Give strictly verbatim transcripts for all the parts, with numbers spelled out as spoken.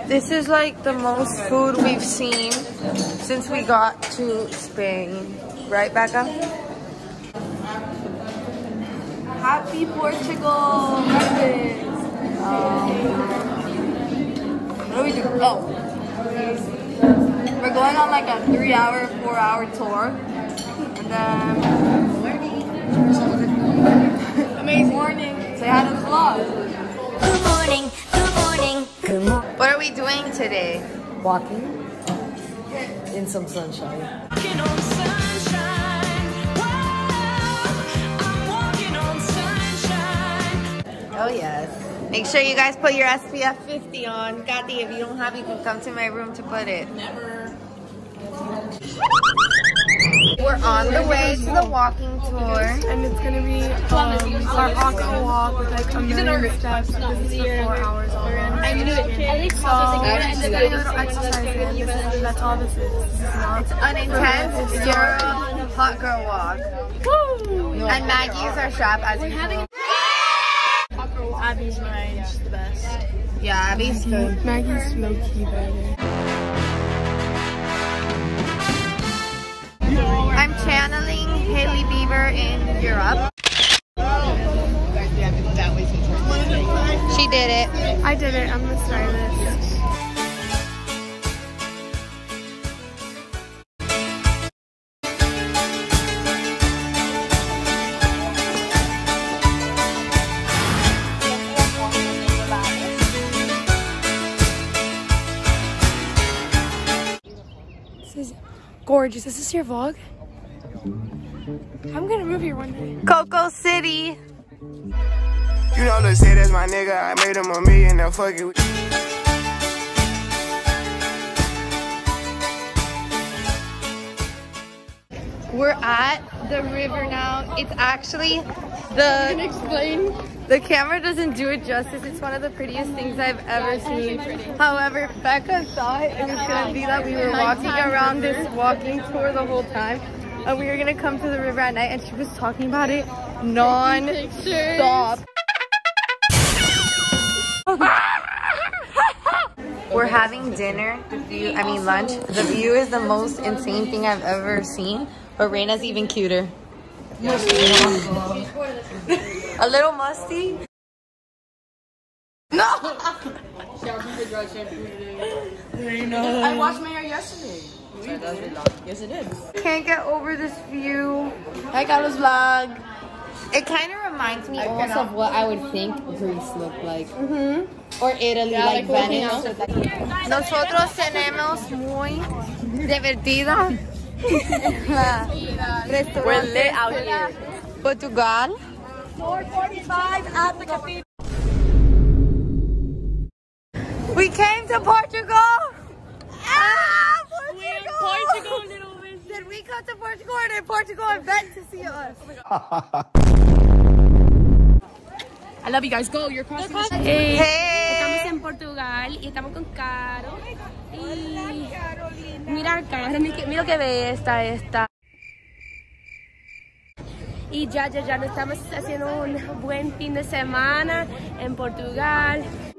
This is like the most food we've seen since we got to Spain. Right, Becca? Happy Portugal! Um, what do we do? Oh. We're going on like a three hour, four hour tour. And then... Amazing. Morning. Say hi to the vlog. Good morning, good morning, good morning. What are we doing today? Walking in some sunshine. Walking on sunshine. Wow, I'm walking on sunshine. Oh yes. Make sure you guys put your S P F fifty on. Kathy, if you don't have, you can come to my room to put it. Never. We're on the way to the walking tour. And it's gonna be um, our aqua walk with like a million steps. This is for four hours all around. I knew it. So, just a little exercise in. This is, that's all this is. This is not It's an intense Euro hot girl walk. Woo! And Maggie's our chef as usual. Abby's mine. She's the best. Yeah, Abby's good. Maggie's low key better. I'm channeling Hailey Bieber in Europe. She did it. I did it. I'm the stylist. This is gorgeous. Is this your vlog? I'm gonna move here one day. Coco City. You know, let's say that's my nigga. I made him a million. Now fuck it. We're at the river now. It's actually the. Can you explain? The camera doesn't do it justice. It's one of the prettiest things I've ever seen. However, Becca thought it was gonna be that we were walking around this walking tour the whole time. And we were gonna come to the river at night, and she was talking about it non-stop. We're having dinner. The view, I mean lunch. The view is the most insane thing I've ever seen. But Reina's even cuter. A little musty. No. I washed my hair yesterday. Yes, it did. Can't get over this view. Hi, Carlos vlog. It kind of reminds me almost of what I would think Greece looked like. Mm-hmm. Or Italy, Yeah, like like Venice. Nosotros tenemos muy divertida la restaurante out here. Portugal. four forty-five at the cathedral. We came to Portugal. Ah, Portugal. Portugal, little bit. Did we come to Portugal or did Portugal invent to see us? I love you guys. Go, you're crossing the street. Hey. Hey. Estamos en Portugal y estamos con Caro. Y mira, Caro, mira lo que ve esta, esta. Y ya, ya, ya, nos estamos haciendo un buen fin de semana en Portugal.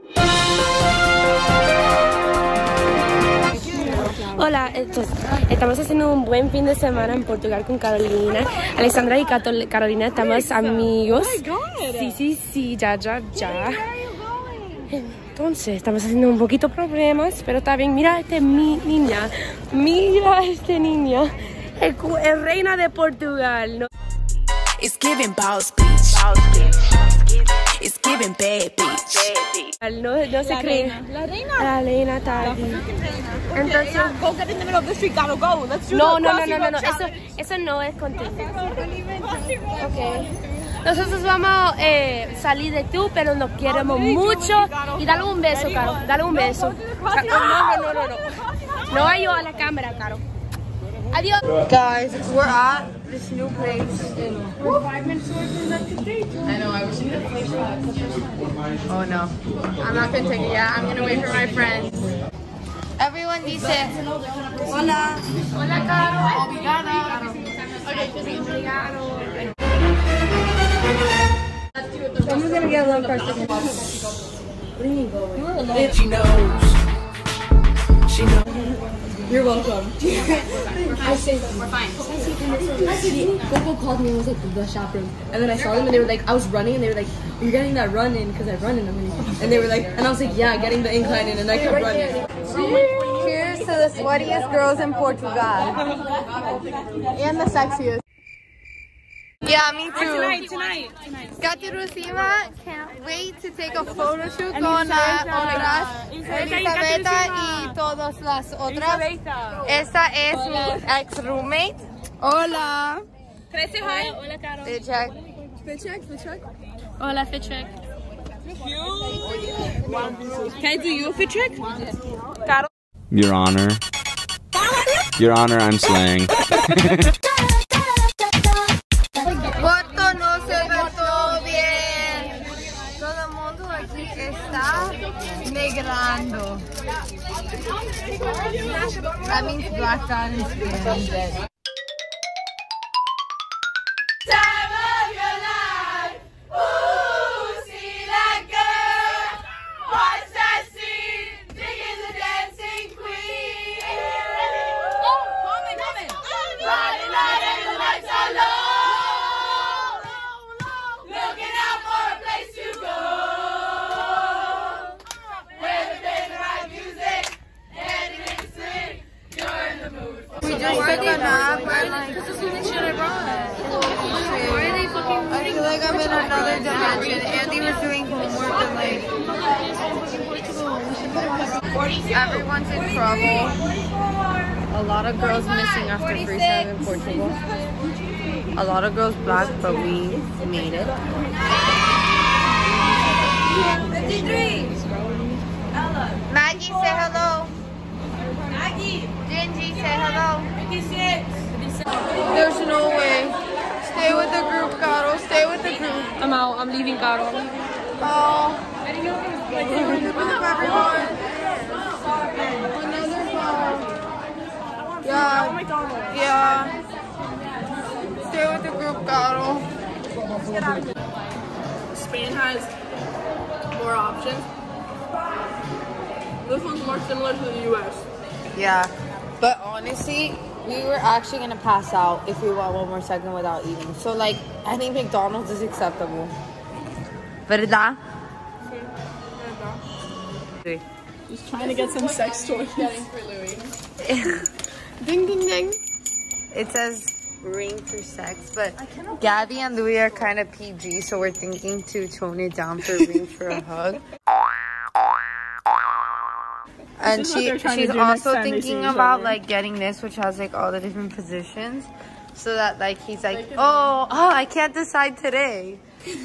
Hola, entonces, estamos haciendo un buen fin de semana en Portugal con Carolina. Alexandra y Cato, Carolina estamos amigos. Sí, sí, sí, ya, ya, ya. Entonces, estamos haciendo un poquito problemas, pero está bien. Mira a este mi niña, mira a este niño, el, el reina de Portugal, ¿no? It's giving boss bitch. It's giving bad bitch. No, no se cree. La reina. La reina está aquí. Entonces, Go get in the middle of the street, gotta go. Let's do no, the no, no, crossing no, no, road no, eso, challenge. eso no es contigo. Okay. Nosotros vamos a eh, salir de tú, pero nos queremos mucho. Y dale un beso, Caro. Dale un beso. No, no, no, no, no. No hay yo a la cámara, Caro. Adiós. Guys, we're at this new place. We're five minutes away from that cathedral. I know, I was in the Oh no. I'm not gonna take it yet. I'm gonna wait for my friends. Everyone dice hola. Hola, Caro. Obrigada. Okay, just obrigado. I'm just gonna get a little person. She knows You're welcome. I say We're fine. Coco called me and was like the chaperone, and then I saw them and they were like, I was running and they were like, you're getting that run in because I run in them, and they were like, and I was like, yeah, getting the incline in, and I kept running. Cheers to the sweatiest girls in Portugal. And the sexiest. Yeah, me too. Tonight, tonight, tonight. Katy Rusima can't wait to take a photo shoot con, uh, oh my gosh, Elizabeth y todas las otras. Esta es mi ex roommate. Hola. Can I say hi? Hola, Caro. Fit check. Fit check, fit check. Hola, fit check. Can I do you a fit check? Caro. Your Honor. Your Honor, I'm slaying. Porto no se ve todo bien. Todo el mundo aquí está negrando. That means blacked out in Spanish. Time of your life. Ooh, see that girl. Watch that scene. Digging the dancing queen. Oh, coming, coming. Friday night and the lights are low. Looking out for a place to go. Where they play the right music. And it's sing. You're in the mood for We just took a nap and like, This is the shit I brought. why are they fucking I feel like I'm in another dimension. Andy was doing homework and like everyone's in trouble. A lot of girls missing after freestyle in Portugal. A lot of girls black, but we made it. fifty-three. Ella. Maggie, say hello. Maggie. Gingy, say hello. fifty-six. There's no way. Stay with the group, Caro. Stay with the group. I'm out. I'm leaving, Caro. Oh. Like, stay with the group, everyone. Another bar. Yeah. Yeah. Stay with the group, Caro. Spain has more options. This one's more similar to the U S. Yeah. But honestly, we were actually gonna pass out if we went one more second without eating. So like, I think McDonald's is acceptable. ¿Verdad? Just trying to get some sex toys. Getting for Louis. Ding ding ding. It says ring for sex, but Gabby and Louis are kind of P G, so we're thinking to tone it down for ring for a hug. And she she's also thinking about like getting this, which has like all the different positions, so that like he's like, oh, oh, I can't decide today.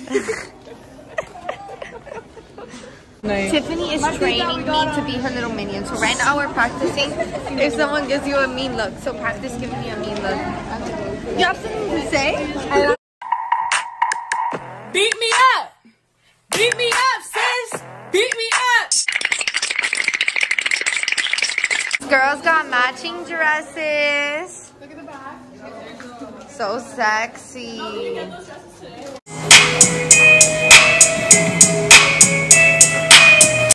Tiffany is training me to be her little minion. So right now we're practicing if someone gives you a mean look. So practice giving me a mean look. You have something to say? Beat me up! Beat me up, sis! Beat me up! Girls got matching dresses. Look at the back. So sexy.